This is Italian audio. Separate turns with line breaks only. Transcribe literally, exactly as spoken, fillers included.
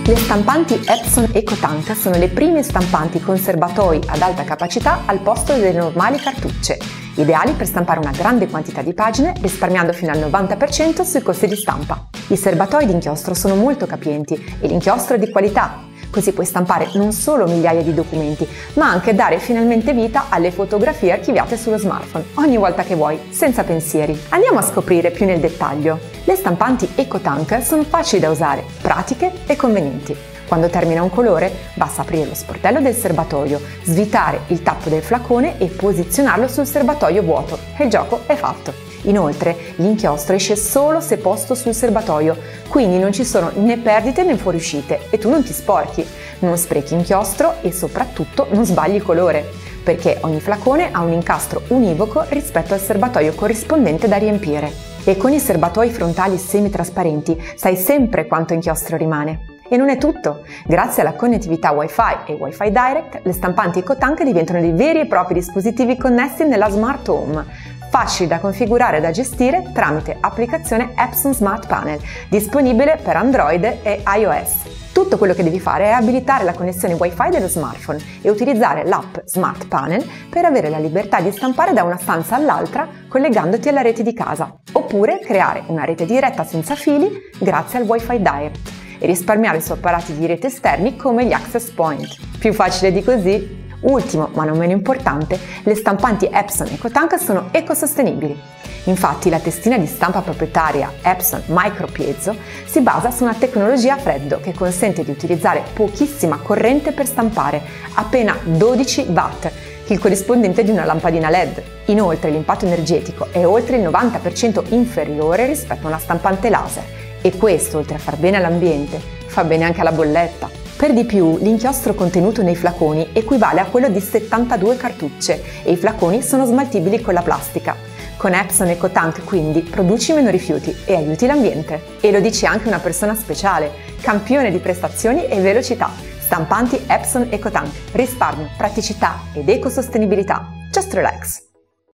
Le stampanti Epson EcoTank sono le prime stampanti con serbatoi ad alta capacità al posto delle normali cartucce, ideali per stampare una grande quantità di pagine risparmiando fino al novanta per cento sui costi di stampa. I serbatoi di inchiostro sono molto capienti e l'inchiostro è di qualità, così puoi stampare non solo migliaia di documenti, ma anche dare finalmente vita alle fotografie archiviate sullo smartphone, ogni volta che vuoi, senza pensieri. Andiamo a scoprire più nel dettaglio. Le stampanti EcoTank sono facili da usare, pratiche e convenienti. Quando termina un colore, basta aprire lo sportello del serbatoio, svitare il tappo del flacone e posizionarlo sul serbatoio vuoto e il gioco è fatto. Inoltre, l'inchiostro esce solo se posto sul serbatoio, quindi non ci sono né perdite né fuoriuscite e tu non ti sporchi, non sprechi inchiostro e soprattutto non sbagli il colore, perché ogni flacone ha un incastro univoco rispetto al serbatoio corrispondente da riempire. E con i serbatoi frontali semitrasparenti sai sempre quanto inchiostro rimane. E non è tutto! Grazie alla connettività Wi-Fi e Wi-Fi Direct, le stampanti EcoTank diventano dei veri e propri dispositivi connessi nella Smart Home, facili da configurare e da gestire tramite applicazione Epson Smart Panel, disponibile per Android e iOS. Tutto quello che devi fare è abilitare la connessione Wi-Fi dello smartphone e utilizzare l'app Smart Panel per avere la libertà di stampare da una stanza all'altra collegandoti alla rete di casa, oppure creare una rete diretta senza fili grazie al Wi-Fi Direct e risparmiare su apparati di rete esterni come gli access point. Più facile di così? Ultimo, ma non meno importante, le stampanti Epson EcoTank sono ecosostenibili. Infatti la testina di stampa proprietaria Epson Micro Piezo si basa su una tecnologia a freddo che consente di utilizzare pochissima corrente per stampare, appena dodici watt, il corrispondente di una lampadina L E D. Inoltre l'impatto energetico è oltre il novanta per cento inferiore rispetto a una stampante laser e questo, oltre a far bene all'ambiente, fa bene anche alla bolletta. Per di più, l'inchiostro contenuto nei flaconi equivale a quello di settantadue cartucce e i flaconi sono smaltibili con la plastica. Con Epson EcoTank quindi produci meno rifiuti e aiuti l'ambiente. E lo dice anche una persona speciale, campione di prestazioni e velocità. Stampanti Epson EcoTank, risparmio, praticità ed ecosostenibilità. Just relax!